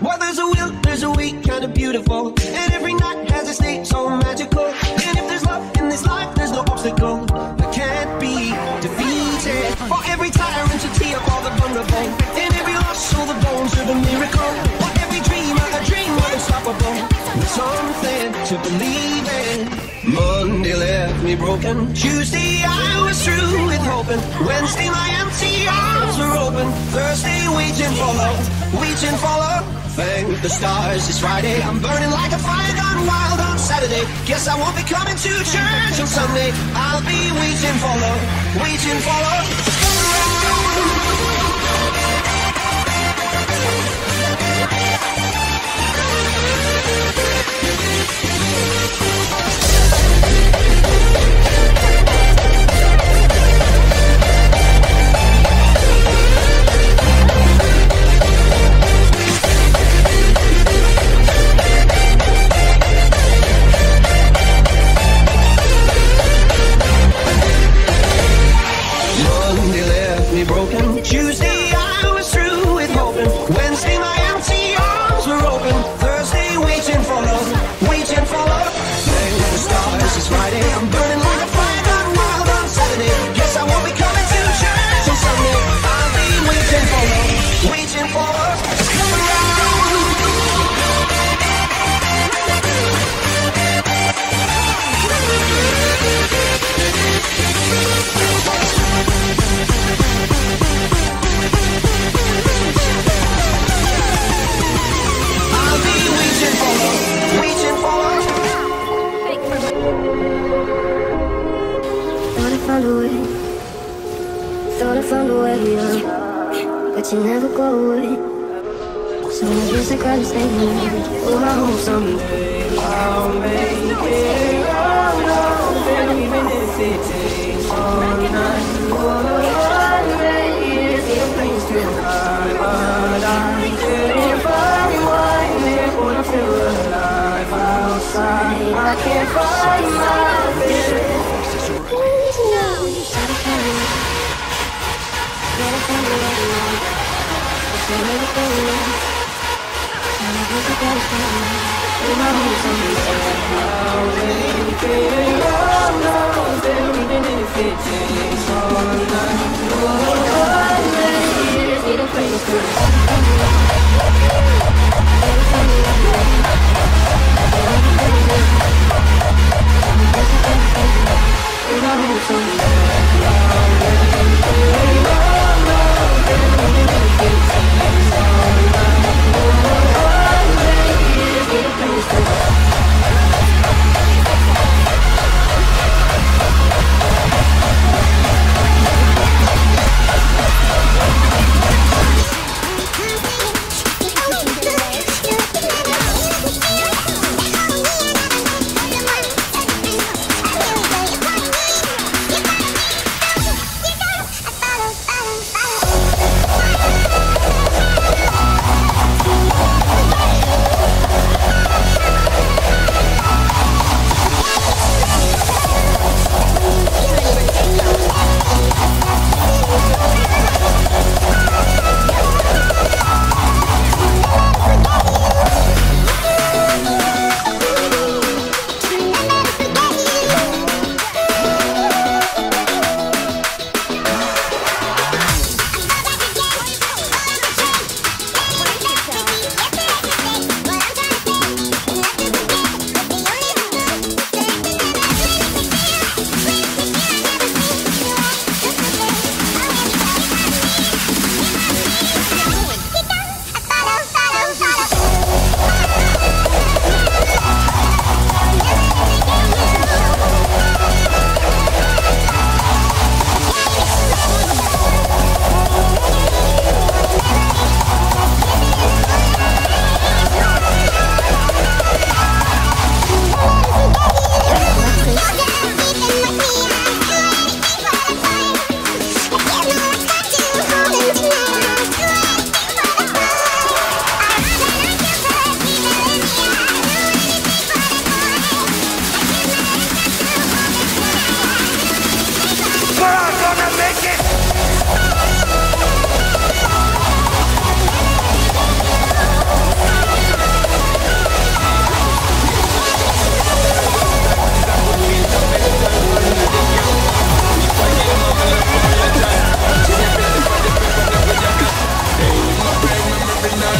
Well, there's a will, there's a way, kind of beautiful. And every night has a state so magical. And if there's love in this life, there's no obstacle that can't be defeated. For every tyrant, a tear for the vulnerable. In every loss, all the bones of a miracle. For every dreamer, a dream unstoppable. With something to believe in. Monday left me broken. Tuesday I was through with hoping. Wednesday my empty arms were open. Thursday waiting for love, waiting for love. Thank the stars, it's Friday. I'm burning like a fire gone wild on Saturday. Guess I won't be coming to church on Sunday. I'll be waiting for love, waiting for love to come around. Broken. Tuesday I was through with hoping. Wednesday my empty arms were open. Thursday waiting for love, waiting for love. Thank the stars, it's Friday. I'm burning like a fire gone wild on Saturday. Guess I won't be coming to church on Sunday. I'll be waiting for love, waiting for love to come around. Thought I found a way, but you never go away. So I guess I gotta stay here. Oh, I hope someday I'll make it out, baby, even if it takes all night. Oh, it's a place to hide, but I can't find why I wanna feel alive outside. I can't find my baby.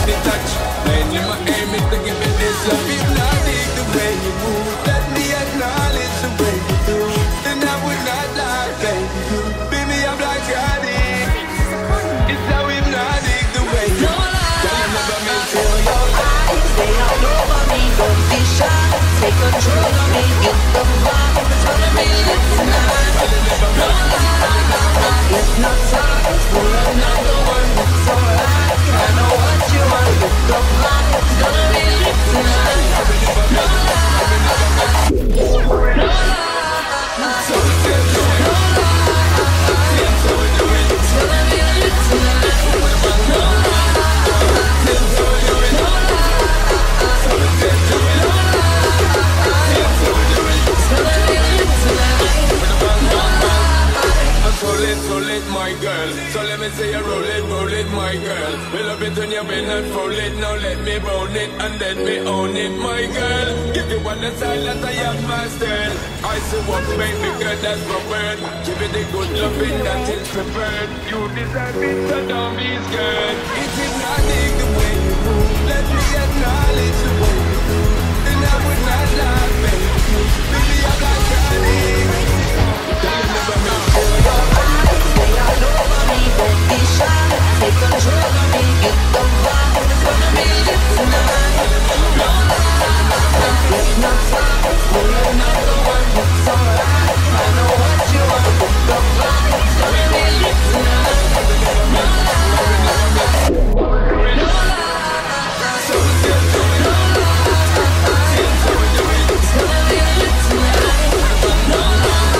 the touch. Mainly my aim is to give it this love. If not dig the way you move, let me acknowledge the way you do. Then I would not lie, baby. You beat me up like Raiden. It's how hypnotic the way you do. Girl, you never make feel your eyes. Stay all over me, don't be shy. Take control of me, get the vibe. Telling me it's tonight. No lie, it's not time. Pull another one, it's alright. I know what you want, get the vibe. It's gonna be lit tonight. No lie, no lie. So it's gonna be lit tonight. No lie. So lit, my girl. So let me say you roll it, my girl. We love it when you bend and roll it. Now let me roll it and let me own it, my girl. Give you one the silence I have mastered. I say what baby girl, that's my word. Give it the good loving that is preferred. You deserve it, so don't be scared. It's hypnotic the way you move. Let me acknowledge the way you do. Then I would not lie, baby. Baby, I'm like Johnny. Don't never make sure you're Stay all over me, don't be shy. Take control of me, get the vibe. It's gonna be lit tonight. No lie, it's not time. Pull another one, it's alright. I know what you want, get the vibe. It's gonna be lit tonight. No lie, no lie. It's gonna be lit tonight. No lie.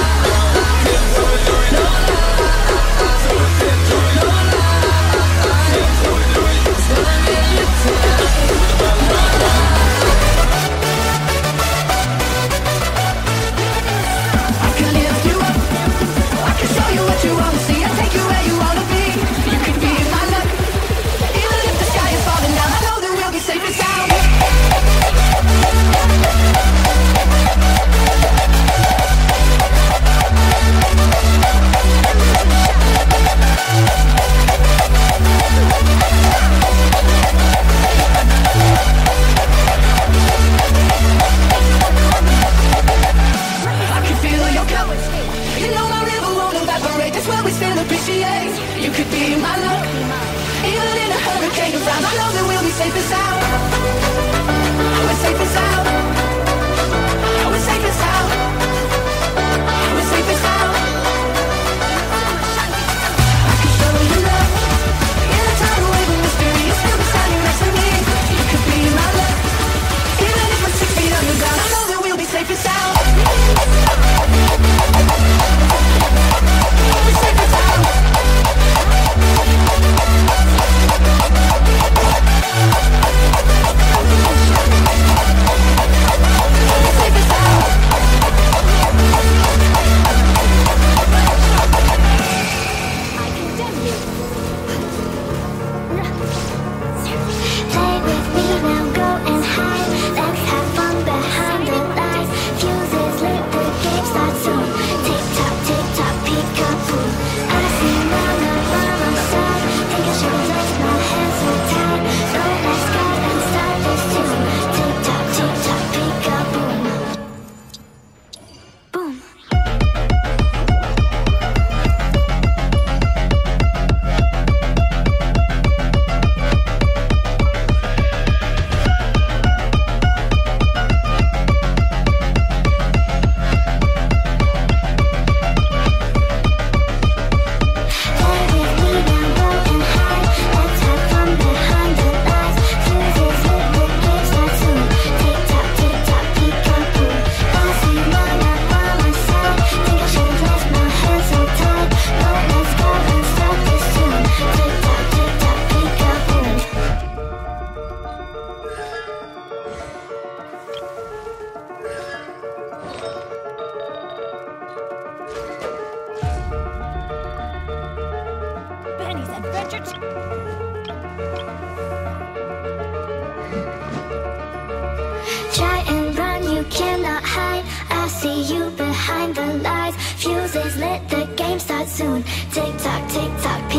Try and run, you cannot hide. I see you behind the lies. Fuses lit, the game starts soon. Tick tock,